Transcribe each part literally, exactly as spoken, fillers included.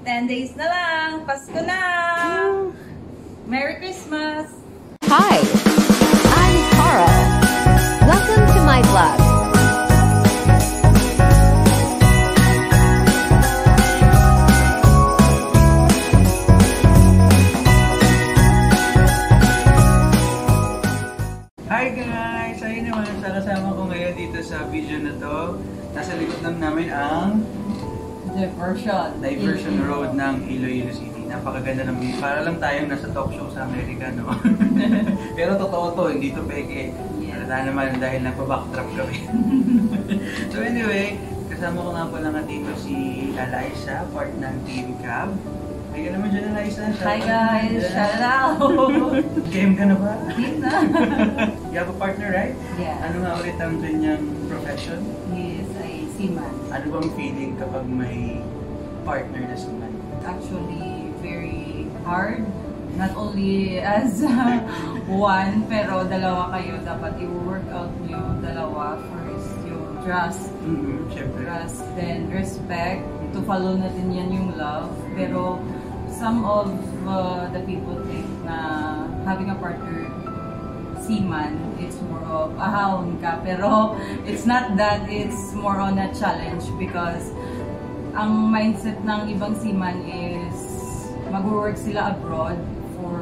ten days na lang. Pasko na! Merry Christmas! Hi, I'm Carl. Welcome to my vlog. Hi guys! Ayun naman, sa kasama ko ngayon dito sa video na to. Nasa likod lang namin ang Diversion. Diversion Road ng Iloilo City. Napakaganda ng view. Para lang tayong nasa talk show sa Amerika, no? Pero totoo to, hindi to peke. Yes. Alala naman dahil nagpa-backtrap kami. So anyway, kasama ko nga po lang dito si Alyssa, part ng Team Cab. Hi ka naman dyan, Alyssa. Hi guys! Shout out! Game ka na ba? Game na! You have a partner, right? Yeah. Ano nga ulit ang kanyang profession? He is a seaman. Ano bang feeling kapag may partner na seaman? Actually, very hard. Not only as one, pero dalawa kayo. Dapat i-work out nyo dalawa. First, yung trust. Mm-hmm, syempre. Trust, then respect. To follow natin yan yung love. Pero some of uh, the people think na having a partner seaman, it's more of ahawon ka. Pero it's not that, it's more on a challenge because ang mindset ng ibang seaman is mag-work sila abroad for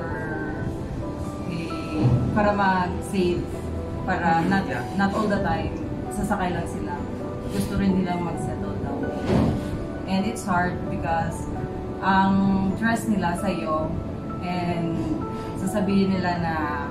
eh, para mag-save, para not, not all the time sasakay lang sila. Gusto rin nilang mag-settle down. And it's hard because ang trust nila sa'yo and sasabihin nila na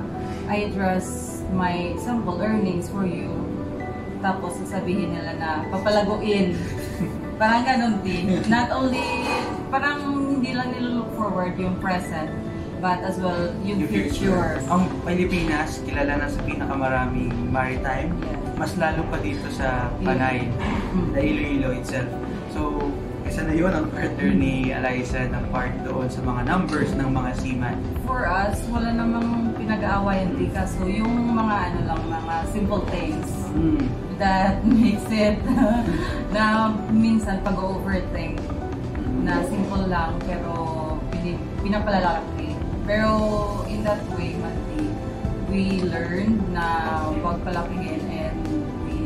I trust my sample earnings for you. Tapos sasabihin nila na papalaguin. Parang ganun din. Not only, parang hindi lang nila look forward yung present, but as well yung, yung future. future. Ang Pilipinas, kilala na sa pinakamaraming maritime. Yeah. Mas lalo pa dito sa Panay, mm-hmm. sa Iloilo itself. So, isa na yun ang partner ni Alyssa na part doon sa mga numbers ng mga seaman. For us, wala namang pinag-aawayan di ka. So, yung mga ano lang, mga simple things mm. that makes it na minsan pag-overthink na simple lang pero pinapalalaki. Pero in that way, Manti, we learned na huwag palakihin and we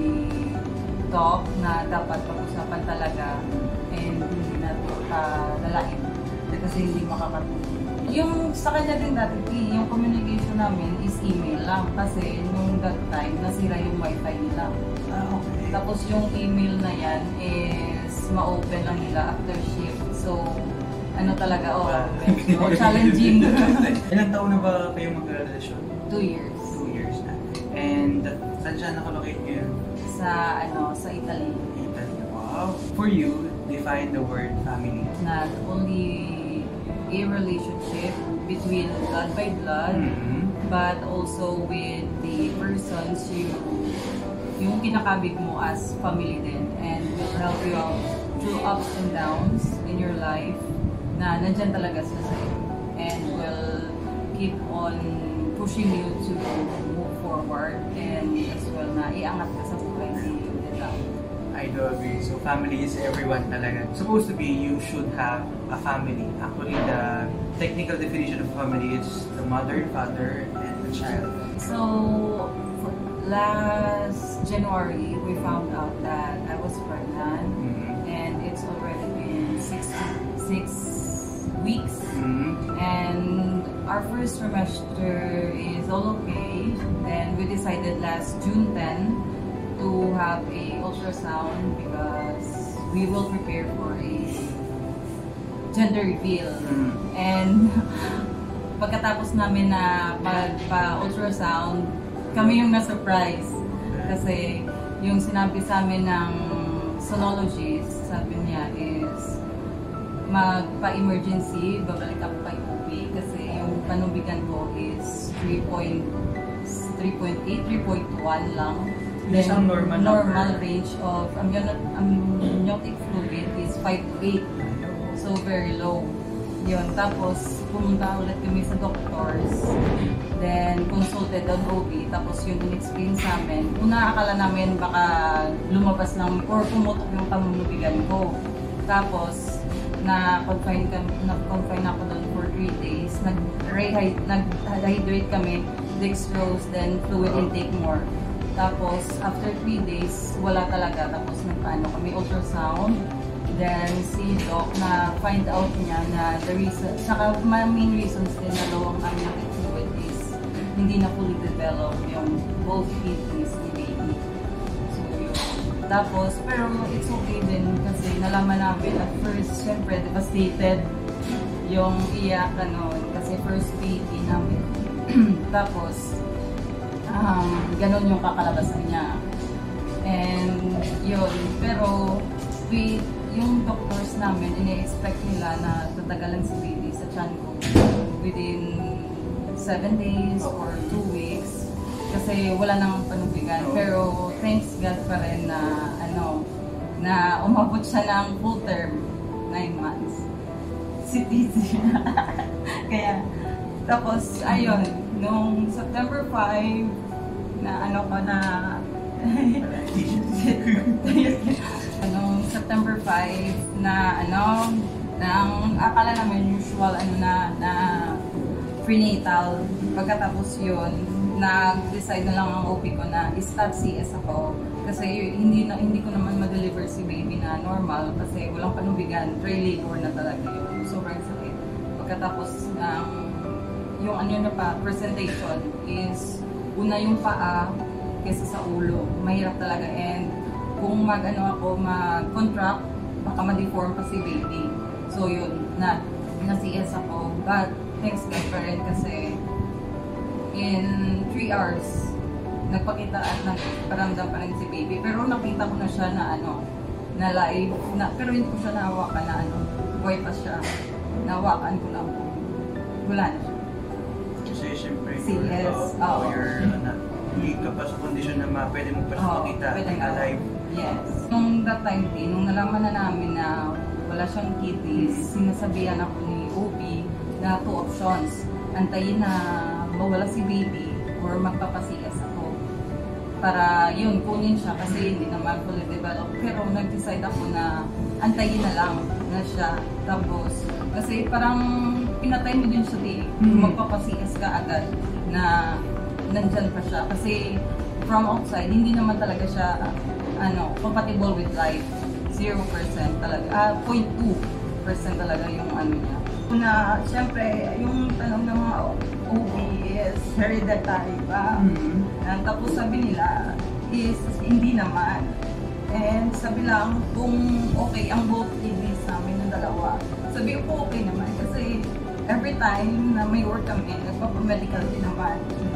talk na dapat pag-usapan talaga and hindi na ito uh, lalain kasi hindi makakatulong. Yung sa kanya din dati, yung communication namin is email lang kasi nung that time nasira yung wifi nila. Ah, okay. Tapos yung email na yan is ma-open lang nila after shift. So, ano talaga, oh, medyo challenging. Ilang taon na ba kayo magkarelasyon? Two years. Two years na. And saan siya nakalocate ngayon? Sa, ano, sa Italy. Italy, wow. For you, define the word family. Not only a relationship between blood by blood, mm-hmm. but also with the persons you, yung kinakabig mo as family din, and will help you out through ups and downs in your life, na nandyan talaga sila sa'yo, and will keep on pushing you to move forward, and as well na iangat ka sa buhay ni nila. I do agree. So family is everyone talaga. Supposed to be, you should have a family. Actually, the technical definition of family is the mother, father, and the child. So, last January, we found out that I was pregnant, mm-hmm. and it's already been six, six weeks. Mm-hmm. And our first trimester is all okay. And we decided last June tenth to have a ultrasound because we will prepare for a gender reveal. Mm. And pagkatapos namin na pagpa-ultrasound, kami yung na-surprise. Kasi yung sinabi sa amin ng sonologist, sabi niya is magpa-emergency, babalik ako kay O B kasi yung panubigan ko is three point eight, three point one lang. Then, isang normal, normal range of amniotic fluid is five to eight. So, very low. Yun. Tapos, pumunta ulit kami sa doctors. Then, consulted on O B. Tapos, yun in-explain sa amin. Una, akala namin baka lumabas lang or pumutok yung pamunubigan ko. Tapos, na confine kami, na-confine ako doon for three days. Nag-hydrate kami, dextrose, then fluid intake more. Tapos, after three days, wala talaga. Tapos, nagpaano kami ultrasound. Then, si Doc na find out niya na the reason, saka main reasons din na low ang aming fluid is hindi na fully develop yung both kidneys ni baby. So, yun. Tapos, pero it's okay din kasi nalaman namin at first, syempre, devastated yung iyak, ano, kasi first baby namin. Tapos, um, ganun yung kakalabasan niya. And, yun. Pero, we, yung doctors namin, ini-expect nila na tatagalan si baby sa tiyan ko within seven days or two weeks kasi wala nang panubigan. Pero thanks God pa rin na ano, na umabot siya ng full term, nine months. Si Tizi. Kaya, tapos, ayun, nung September five, na ano ko na anong September five na ano nang akala namin usual ano na na prenatal. Pagkatapos yun, nag-decide na lang ang O P ko na start C S ako kasi hindi na hindi ko naman ma-deliver si baby na normal kasi walang panubigan, tray labor na talaga yun. Sobrang sakit. Pagkatapos ng um, yung ano na pa presentation is una yung paa kaysa sa ulo. Mahirap talaga and kung mag-ano ako, mag-contract, baka ma-deform pa si baby. So yun, na, na-C S ako. But, thanks God pa rin kasi in three hours, nagpakita at nagparamdam pa rin si baby. Pero nakita ko na siya na ano, na live, na, pero hindi ko siya nahawakan na ano, buhay pa siya. Nahawakan ko lang po. Wala na siya. Kasi syempre, C S, uh, oh. You're, uh, hindi ka pa sa kondisyon na ma, pwede mo pa siya oh, makita alive. Yes. Nung that time din, nung nalaman na namin na wala siyang kidneys, sinasabihan ako ni O B na two options. Antayin na mawala si baby or magpapa-C S ako. Para yun, kunin siya kasi hindi naman fully developed. Pero nag-decide ako na antayin na lang na siya. Tapos, kasi parang pinatay mo din siya di, mm-hmm. magpapa-C S ka agad na nandyan pa siya. Kasi from outside, hindi naman talaga siya ano, compatible with life. zero percent talaga. Ah, zero point two percent talaga yung ano niya. Na, syempre, yung tanong ng mga O B is hereditary ba? Mm-hmm. And tapos sabi nila is hindi naman. And sabi lang kung okay ang both kidneys namin ng dalawa. Sabi ko okay naman kasi every time na may work kami, nagpapamedical din naman.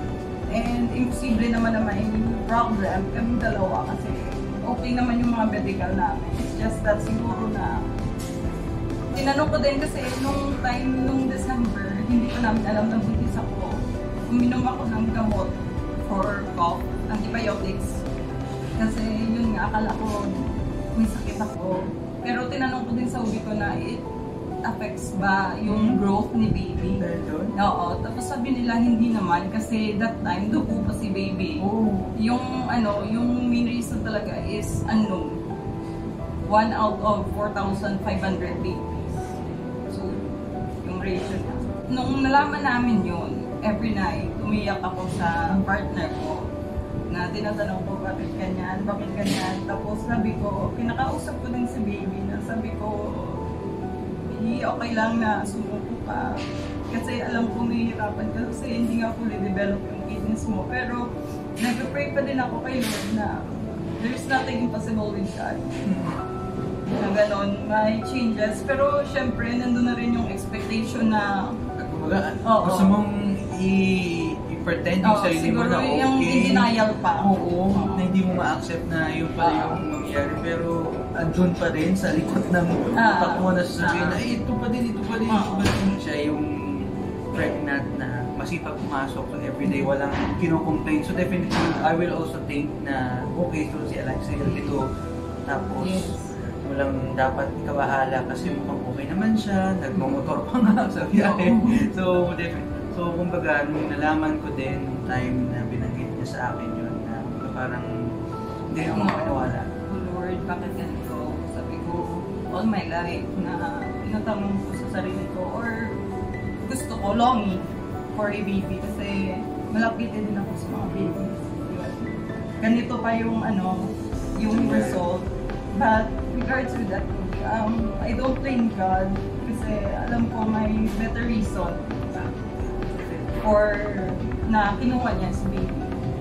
And imposible naman na may problem kami dalawa kasi okay naman yung mga medical namin. It's just that siguro na tinanong ko din kasi nung time, nung December, hindi ko namin alam na buntis ako. Uminom ako ng gamot for cough, antibiotics. Kasi yun nga, akala ko may sakit ako. Pero tinanong ko din sa ubi ko na it affects ba yung growth ni baby. Oo. Tapos sabi nila hindi naman kasi that time dugo pa si baby. Oh. Yung ano, yung main reason talaga is unknown. One out of four thousand five hundred babies. So, yung ratio niya. Nung nalaman namin yun, every night, umiyak ako sa partner ko na tinatanong ko bakit ganyan, bakit ganyan. Tapos sabi ko, kinakausap ko din si baby na sabi ko, okay lang na sumuko ka. Kasi alam kong nahihirapan ka kasi hindi nga fully develop yung kidneys mo. Pero nag-pray pa din ako kay Lord na there's nothing impossible with God. Na gano'n, may changes. Pero syempre, nandun na rin yung expectation na kumbaga, gusto mong i-pretend yung sarili mo na okay. Yung in-denial pa. Oo, na hindi mo ma-accept na yung pala yung mangyayari. Pero andun pa rin sa likod ng utak mo na sasabihin na ito pa din, ito pa din, ito pa din. Siya yung pregnant na masipag pumasok so everyday, walang kino-complain. So definitely, I will also think na okay, so si Alyssa ito. Tapos, walang dapat ikabahala kasi mukhang okay naman siya, nagmamotor pa nga sa biyahe. So, so kumbaga, nung nalaman ko din nung time na binanggit niya sa akin yun, na parang hindi ako makaniwala. Oh Lord, bakit ganito? Sabi ko, all my life na tinatanong ko sa sarili ko or gusto ko longing for a baby kasi malapit din ako sa mga babies. Ganito pa yung ano, yung result. But regards with that, um, I don't blame God kasi alam ko may better reason for na kinuha niya si baby.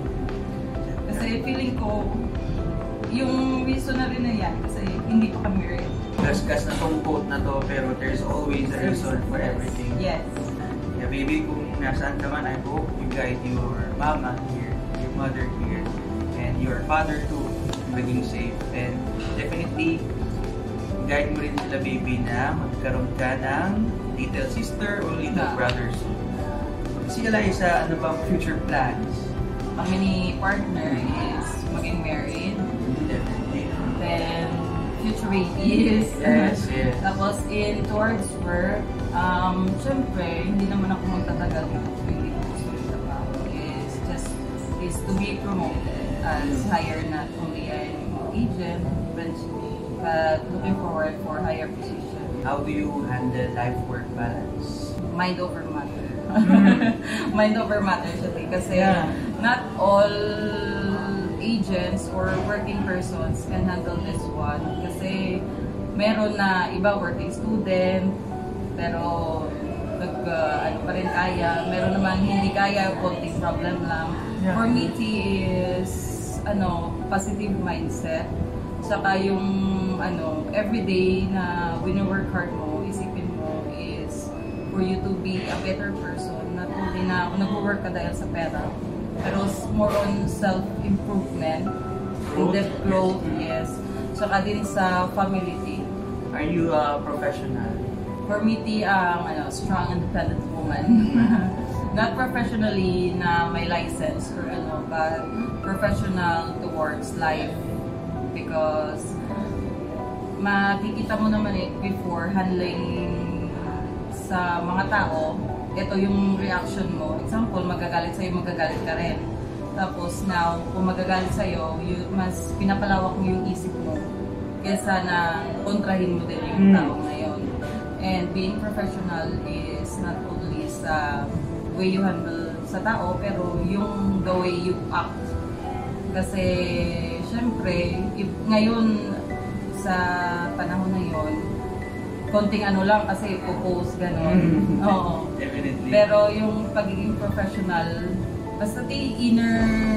Kasi feeling ko, yung reason na rin na yan kasi hindi pa kami married. Gasgas na tong quote na to, pero there's always a reason for everything. Yes. Yeah, baby, kung nasaan ka man, I hope you guide your mama here, your mother here, and your father too, maging safe. And definitely, guide mo rin sila, baby, na magkaroon ka ng little sister or little yeah. brother soon. Si Alyssa, ano bang future plans? Kami ni partner is maging married. Definitely. Then, future babies. Yes, yes. Tapos, in towards work, um, syempre, hindi naman ako magtatagal dito. Hindi ko gusto yung trabaho. Is just, is to be promoted as higher, not only an agent, eventually, but looking forward for higher position. How do you handle life-work balance? Mind over matter. Mind over matter siya kasi Yeah. not all agents or working persons can handle this one kasi meron na iba working student pero nag uh, ano pa rin kaya, meron naman hindi kaya, konting problem lang. Yeah. For me, is ano, positive mindset saka yung ano, everyday na wino-work hard mo, isipin mo is for you to be a better person, not only na nag-work ka dahil sa pera, pero more on self-improvement, in-depth growth, yes. Saka din sa family. Are you a professional? For me, ti ang ano, strong, independent woman. Not professionally na may license or ano, but professional towards life. Because makikita mo naman eh, before handling sa mga tao, ito yung reaction mo. Example, magagalit sa'yo, magagalit ka rin. Tapos now, kung magagalit sa'yo, you, mas pinapalawak mo yung isip mo kesa na kontrahin mo din yung mm. tao ngayon. And being professional is not only sa way you handle sa tao, pero yung the way you act. Kasi, syempre, if, ngayon, sa panahon na yon, konting ano lang kasi po-post gano'n. Oo. Definitely. Pero yung pagiging professional, basta the inner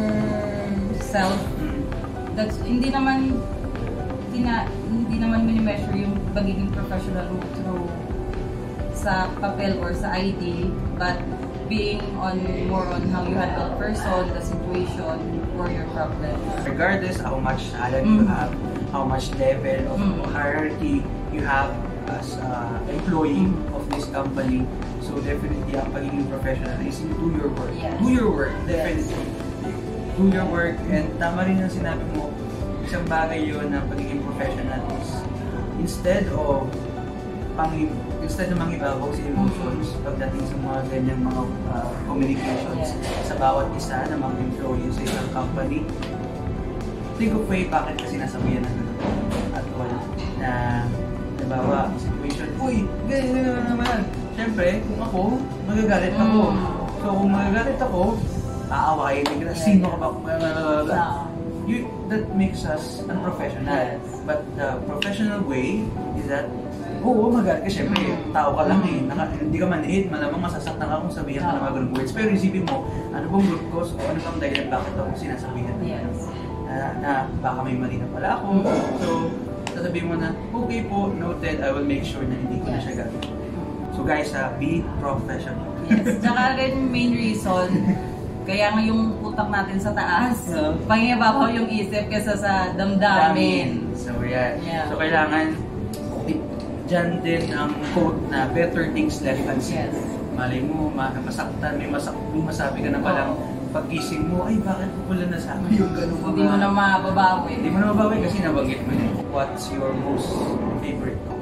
self, that's, hindi naman tina, hindi naman mini-measure yung pagiging professional mo through sa papel or sa I D, but being on more on how you handle person, the situation, or your problem. Regardless how much salary Mm. you have, how much level of Mm. hierarchy you have as an employee Mm. of this company, so definitely ang pagiging professional is do your work. Yes. Do your work, definitely. Yes. Do your work, and tama rin ang sinabi mo, isang bagay yun ng pagiging professional is instead of pang instead ng mangibabaw sa emotions Mm-hmm. pagdating sa mga ganyang mga uh, communications Yeah. sa bawat isa ng mga employee sa isang company, think of way bakit kasi nasabihan na ganun at all na nabawa situation, uy, ganyan na naman. Siyempre, kung ako, magagalit ako. Mm. So kung magagalit ako, aawain ka, Yeah. sino ka ba? Yeah. You, that makes us unprofessional. Yes. But the professional way is that, oo, magalit ka, syempre, tao ka lang eh. Naka, hindi ka manhid, malamang masasaktan ka kung sabihan ka ng mga ganung words. Pero isipin mo, ano bang root cause o ano bang dahilan bakit ako sinasabihan na, Yes. na, na baka may mali na pala ako. So, sasabihin mo na, okay po, noted, I will make sure na hindi ko na siya gagawin. So guys, uh, be professional. Yes. Tsaka rin main reason, kaya nga yung utak natin sa taas, No. pangibabaw yung isip kesa sa damdamin. So, yan. Yeah. So, kailangan, dyan din ang quote na better things left unsaid. Yes. Malay mo, ma masaktan, may, masak may masabi ka na palang pag-gising mo, ay bakit ko pala nasabi yung gano'n mga... Hindi mo na mababawi. Hindi mo na mabawi kasi nabanggit mo yun. What's your most favorite quote?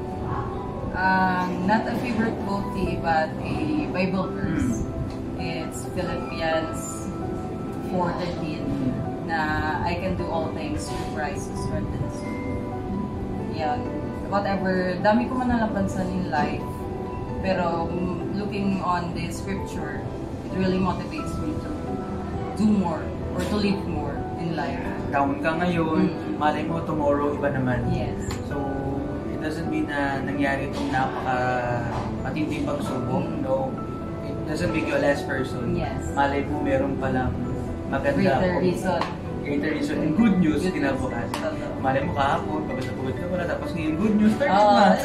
Um, not a favorite quote, but a Bible verse. Hmm. It's Philippians four thirteen na I can do all things through Christ who strengthens me. Yan. whatever, dami ko man nalapansan in life, pero looking on the scripture, it really motivates me to do more or to live more in life. Down ka ngayon, Mm. malay mo tomorrow iba naman. Yes. So, it doesn't mean na nangyari itong napaka matinding pagsubok. Mm. No, it doesn't make you a less person. Yes. Malay mo meron palang maganda. Greater o- reason. Greater reason and good news Good news. kinabukasan. Totoo. Malay mo kahapon, pagod na pagod ka pala, tapos ngayon good news, third Oo. month.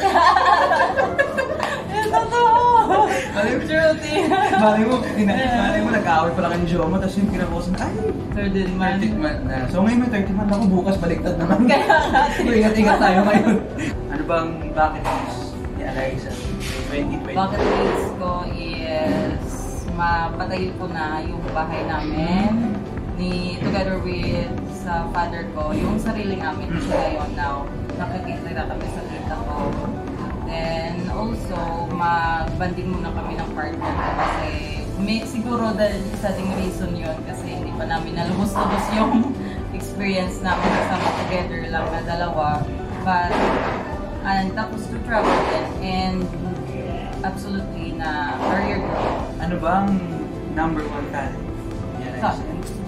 Yes, totoo! Malay mo, Truly. malay mo, tina, malay mo nag-away pala kang jowa mo, tapos yung kinabukasan, ay, Third man. thirtieth month na. So ngayon may thirtieth month ako, bukas baliktad naman. Kaya nga. So ingat-ingat tayo ngayon. Ano bang bucket list ni Alyssa twenty twenty? Bucket list ko is mapatayo ko na yung bahay namin ni together with sa father ko, yung sarili namin kasi ngayon now nakikita kami sa tita ko. Then also magbanding muna kami ng partner ko kasi may, siguro dahil isa ding reason yun kasi hindi pa namin nalubos-lubos yung experience namin kasama together lang na dalawa. But and tapos to travel din and absolutely na career growth. Ano bang number one talent ni Alyssa?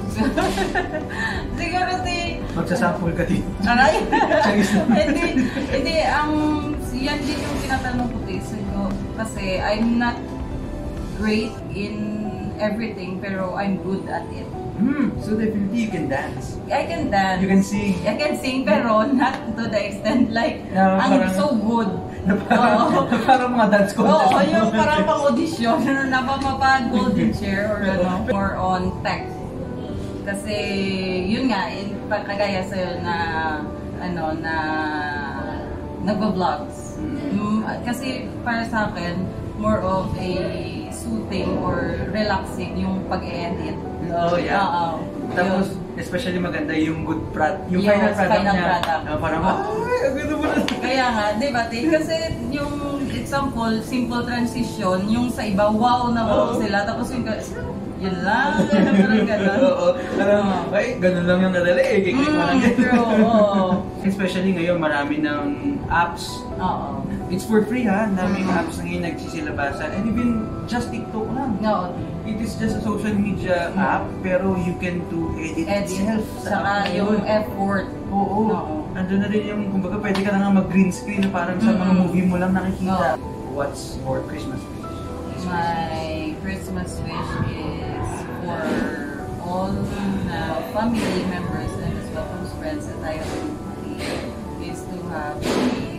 Siguro si... Magsasample ka dito. Aray! Charis naman. Hindi, hindi, ang... Yan din yung tinatanong ko siguro. Kasi I'm not great in everything, pero I'm good at it. Hmm, so definitely you can dance. I can dance. You can sing. I can sing, pero not to the extent like, Na I'm parang- so good. Na parang, Oo. na parang mga dance contest. Oo, yung parang pang-audition, na mapapag-golden chair or ano, more on tech. Kasi, yun nga, in, kagaya sa'yo na, ano, na nagba-vlogs. Mm, kasi para sa akin, more of a soothing or relaxing yung pag-edit. Oh, yeah. Oo. Tapos, Yun. especially maganda yung good product, yung Yung final product final niya. product. Na parang, Oo. ay, ang ganda mo na. Kaya nga, di ba, Tay? Kasi yung example, simple transition, yung sa iba, wow na wow Oo. sila. Tapos yung, yun lang, parang gano'n. Oo, parang, ay, ganun lang yung nadali eh. Kiklik mo lang Mm, din. true, oo. Especially ngayon, marami ng apps. Oo. It's for free ha, ang daming Mm. apps na ngayon nagsisilabasan. And even just TikTok lang. Oo. It is just a social media Mm. app, pero you can do edit Edit. itself. sa Saka app na yung yun. effort. Oo. Oo. Andun na rin yung, kumbaga pwede ka na nga mag-green screen na parang sa mga Mm. movie mo lang nakikita. Oo. What's your Christmas wish? My Christmas wish is for all the family members and as well as friends that I have is to have a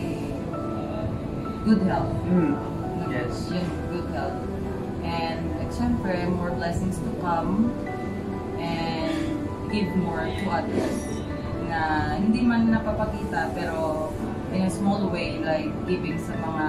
good health. Mm. Yes. Yun, good health. And like, syempre, more blessings to come and give more to others na hindi man napapakita pero in a small way like giving sa mga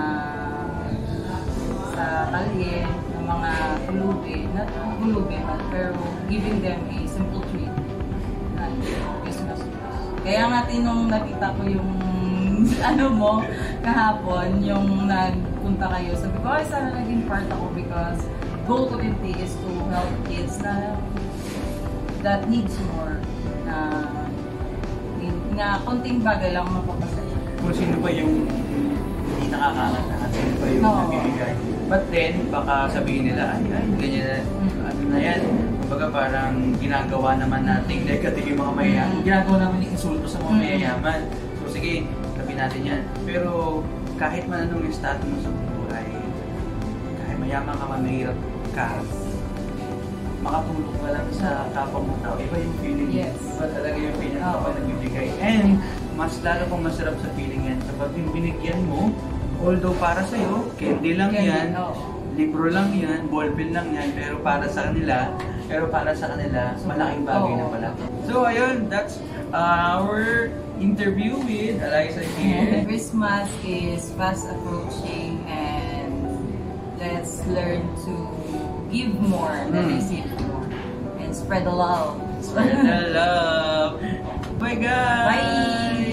sa kalye, ng mga pulubi, not pulubi man, pero giving them a simple treat na Christmas treat. Kaya nga tinong nakita ko yung ano mo kahapon, yung nagpunta kayo, sabi ko, ay sana naging part ako because goal ko din is to help kids na that needs more na na konting bagay lang mapapasaya. Kung sino pa yung hindi nakakakata at sino pa yung Oo. nabibigay. But then, baka sabihin nila, ay, ay, ganyan na, ano na yan. Kumbaga parang ginagawa naman natin negative yung mga mayayaman. Mm. Ginagawa naman yung insulto sa mga Mm. mayayaman. So sige, sabihin natin yan. Pero kahit man anong estado mo sa buhay, kahit mayaman ka man, mahirap ka, makatulong ka lang sa kapwa mong tao. Iba yung feeling. Yes. Iba talaga yung feeling Oo. kapag nagbibigay. And mas lalo pang masarap sa feeling yan kapag yung binigyan mo, although para sa'yo, candy lang Candy, yan, oo. libro lang yan, ballpen lang yan, pero para sa kanila, pero para sa kanila, malaking bagay na Oo. pala. So ayun, that's our interview with Alyssa here. Christmas is fast approaching and let's learn to give more than Mm. receive more and spread the love. Spread the love. Bye guys! Bye!